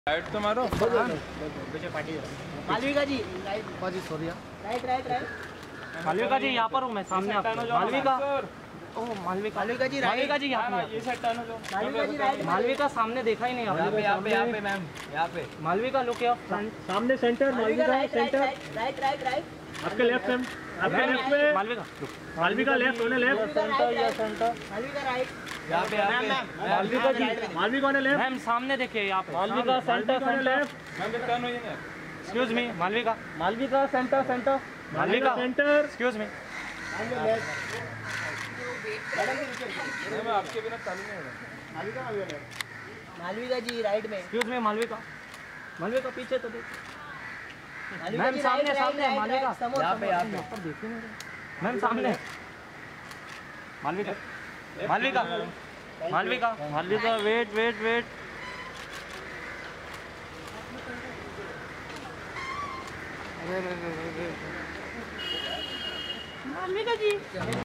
Right तो मारो। Malvika ji right Malvika ji यहाँ पर हूँ मैं, सामने मालविका। ओह मालविका जी मालविका जी यहाँ ये साइड टर्न हो जाओ। मालविका जी राइट मालविका सामने देखा ही नहीं आपने। यहाँ पे मैम, यहाँ पे मालविका लुक यहाँ सामने सेंटर, मालविका सेंटर, राइट आपके लेफ्ट में, आपके लेफ्ट में मालविका मालविका लेफ्ट होने लेफ्ट, सेंटर मालविका राइट यहाँ पे मालविका जी मालविका होने लेफ्ट, मैम सामने देखिए यहाँ पे Malvika centre left, ma'am turn हो जाए ना। Excuse me Malvika centre Malvika centre, excuse me ma'am आपके बिना चालू नहीं होगा। मालविका जी राइट में एक्सक्यूज मी मालविका पीछे तो देख मालविका मैम जी सामने राइट मालविका यहाँ पे पर देखिए मैम सामने मालविका वेट मालविका जी